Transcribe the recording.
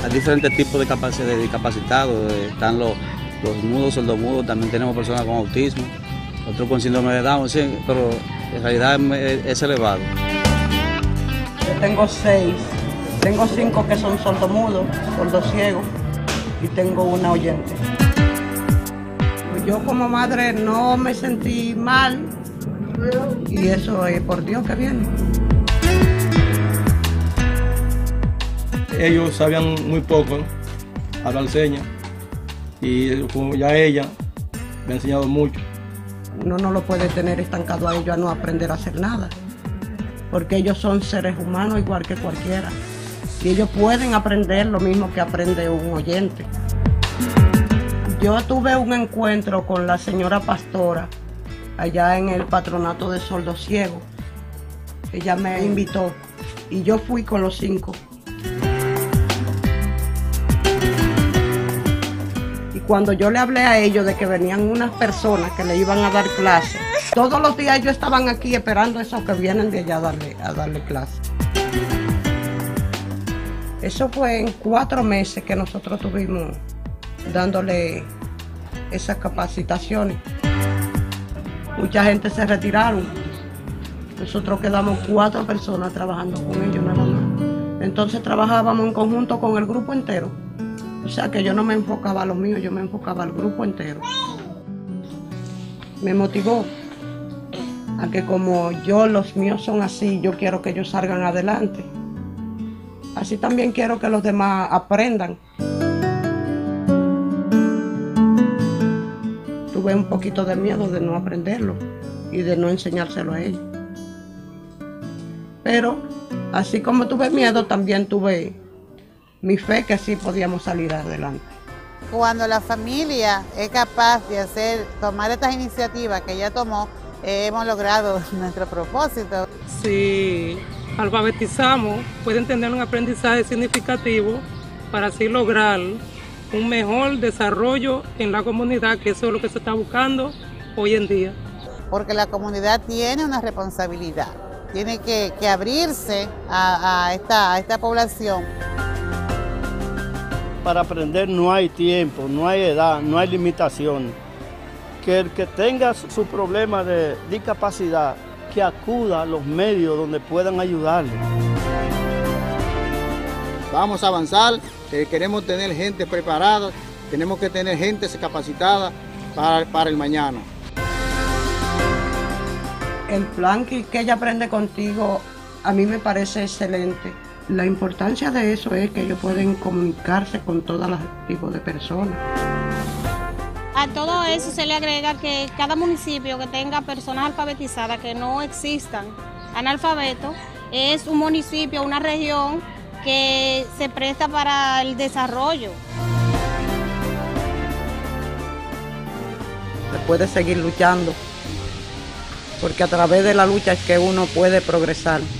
Hay diferentes tipos de discapacitados. Están los mudos, sordomudos, también tenemos personas con autismo, otros con síndrome de Down, sí, pero en realidad es elevado. Yo tengo 6, tengo 5 que son sordomudos, sordociegos, y tengo una oyente. Yo como madre no me sentí mal, y eso es por Dios que viene. Ellos sabían muy poco, ¿no?, hablar señas, y como ya ella me ha enseñado mucho. Uno no lo puede tener estancado a ellos a no aprender a hacer nada, porque ellos son seres humanos igual que cualquiera, y ellos pueden aprender lo mismo que aprende un oyente. Yo tuve un encuentro con la señora pastora allá en el patronato de sordos ciegos. Ella me invitó y yo fui con los 5. Y cuando yo le hablé a ellos de que venían unas personas que le iban a dar clase, todos los días ellos estaban aquí esperando a esos que vienen de allá a darle clase. Eso fue en 4 meses que nosotros tuvimos dándole esas capacitaciones. Mucha gente se retiraron. Nosotros quedamos 4 personas trabajando con ellos nada más. Entonces trabajábamos en conjunto con el grupo entero. O sea que yo no me enfocaba a lo mío, yo me enfocaba al grupo entero. Me motivó a que como los míos son así, yo quiero que ellos salgan adelante. Así también quiero que los demás aprendan. Tuve un poquito de miedo de no aprenderlo y de no enseñárselo a ellos. Pero así como tuve miedo, también tuve mi fe que sí podíamos salir adelante. Cuando la familia es capaz de tomar estas iniciativas que ella tomó, hemos logrado nuestro propósito. Si alfabetizamos, pueden tener un aprendizaje significativo para así lograr un mejor desarrollo en la comunidad, que eso es lo que se está buscando hoy en día. Porque la comunidad tiene una responsabilidad, tiene que abrirse a esta población. Para aprender no hay tiempo, no hay edad, no hay limitación. Que el que tenga su problema de discapacidad, que acuda a los medios donde puedan ayudarle. Vamos a avanzar, queremos tener gente preparada, tenemos que tener gente capacitada para el mañana. El plan que ella aprende contigo a mí me parece excelente. La importancia de eso es que ellos pueden comunicarse con todos los tipos de personas. A todo eso se le agrega que cada municipio que tenga personas alfabetizadas, que no existan analfabetos, es un municipio, una región que se presta para el desarrollo. Se puede seguir luchando, porque a través de la lucha es que uno puede progresar.